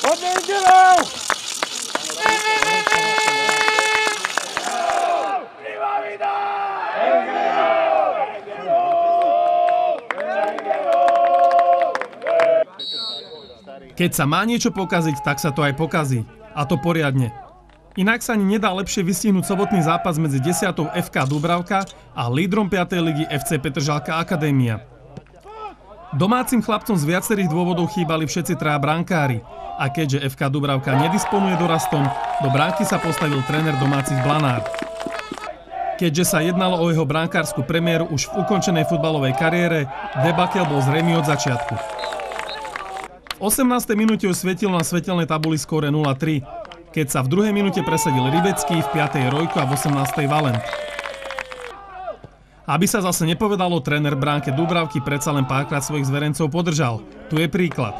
Keď sa má niečo pokaziť, tak sa to aj pokazí. A to poriadne. Inak sa ani nedá lepšie vystihnúť sobotný zápas medzi 10. FK Dúbravka a lídrom 5. ligy FC Petržalka Akadémia. Domácim chlapcom z viacerých dôvodov chýbali všetci traja brankári. A keďže FK Dúbravka nedisponuje dorastom, do bránky sa postavil tréner domácich Blanár. Keďže sa jednalo o jeho brankárskú premiéru už v ukončenej futbalovej kariére, debakel bol zrejmý od začiatku. V 18. minúte už svietilo na svetelnej tabuli skóre 0-3, keď sa v 2. minúte presadil Rybecký, v 5. Rojko a v 18. Valent. Aby sa zase nepovedalo, tréner bránke Dúbravky predsa len párkrát svojich zverencov podržal. Tu je príklad.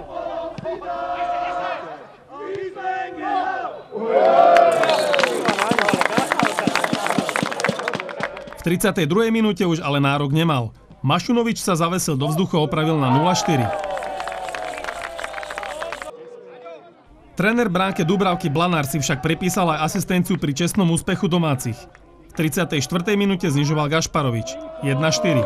V 32. minúte už ale nárok nemal. Mašunovič sa zavesil do vzduchu a opravil na 0-4. Tréner bránke Dúbravky Blanár si však pripísal aj asistenciu pri čestnom úspechu domácich. V 34. minúte znižoval Gašparovič. 1-4.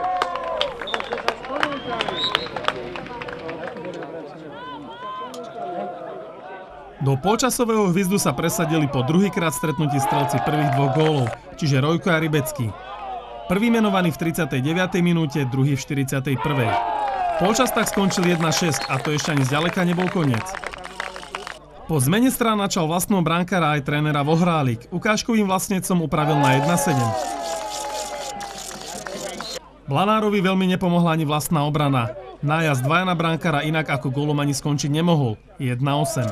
Do polčasového hvizdu sa presadili po druhýkrát stretnutí strelci prvých dvoch gólov, čiže Rojko a Rybecký. Prvý menovaný v 39. minúte, druhý v 41. Polčas tak skončil 1-6 a to ešte ani zďaleka nebol koniec. Po zmene strán načal vlastnou brankára aj trénera Vohrálik. Ukážkovým vlastnecom upravil na 1-7. Blanárovi veľmi nepomohla ani vlastná obrana. Nájazd dvaja na brankára inak ako gólom ani skončiť nemohol. 1-8.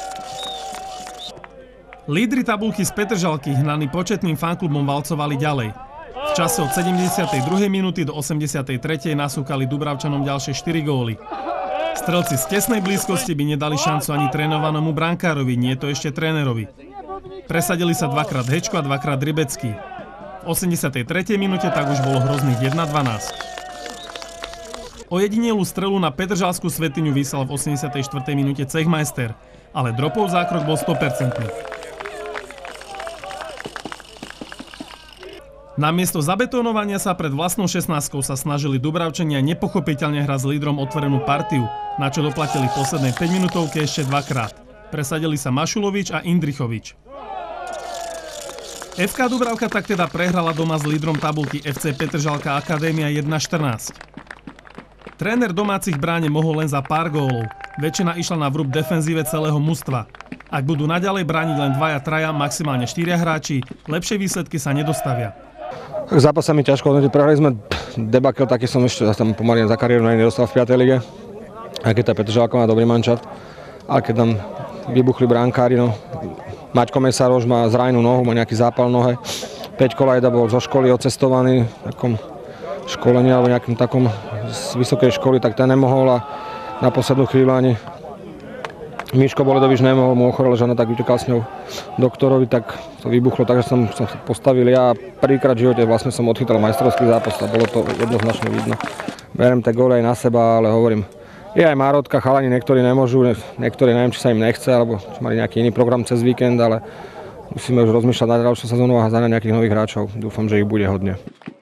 Lídri tabulky z Petržalky, hnaní početným fanklubom, valcovali ďalej. V čase od 72. minúty do 83. nasúkali Dúbravčanom ďalšie 4 góly. Strelci z tesnej blízkosti by nedali šancu ani trénovanému brankárovi, nie to ešte trénerovi. Presadili sa dvakrát Hečko a dvakrát Rybecký. V 83. minúte tak už bolo hrozných 1-12. Ojedinelú strelu na petržalskú svetiňu vyslal v 84. minúte cechmajster, ale dropov zákrok bol 100%. Namiesto zabetonovania sa pred vlastnou 16-kou sa snažili Dúbravčania nepochopiteľne hrať s lídrom otvorenú partiu, na čo doplatili v poslednej 5-minútovke ešte dvakrát. Presadili sa Mašulovič a Indrichovič. FK Dúbravka tak teda prehrala doma s lídrom tabulky FC Petržalka Akadémia 1-14. Tréner domácich bráne mohol len za pár gólov. Väčšina išla na vrúb defenzíve celého mužstva. Ak budú naďalej brániť len 2-3, maximálne 4 hráči, lepšie výsledky sa nedostavia. Zápas sa mi ťažko hodnotiť. Prehrali sme debakel, taký som ešte tam pomaly za kariéru nedostal v 5. lige. Aj keď tá Petržalka má dobrý mančat. Ale keď tam vybuchli brankári, no. Maťko Mesároš má zranenú nohu, má nejaký zápal v nohe. Peťko Lajda bol zo školy odcestovaný, v takom školení alebo nejakým takom z vysokej školy, tak ten nemohol a na poslednú chvíľu ani Miško Boledovič nemohol, mu ochorel žena, tak utekal s ňou doktorovi, tak to vybuchlo, takže som sa postavil ja. Prvýkrát v živote vlastne som odchytal majstrovský zápas a bolo to jednoznačne vidno. Beriem tie góly aj na seba, ale hovorím, je aj márotka, chalani niektorí nemôžu, niektorí neviem, či sa im nechce, alebo či mali nejaký iný program cez víkend, ale musíme už rozmýšľať na ďalšiu sezónu a zaňať nejakých nových hráčov. Dúfam, že ich bude hodne.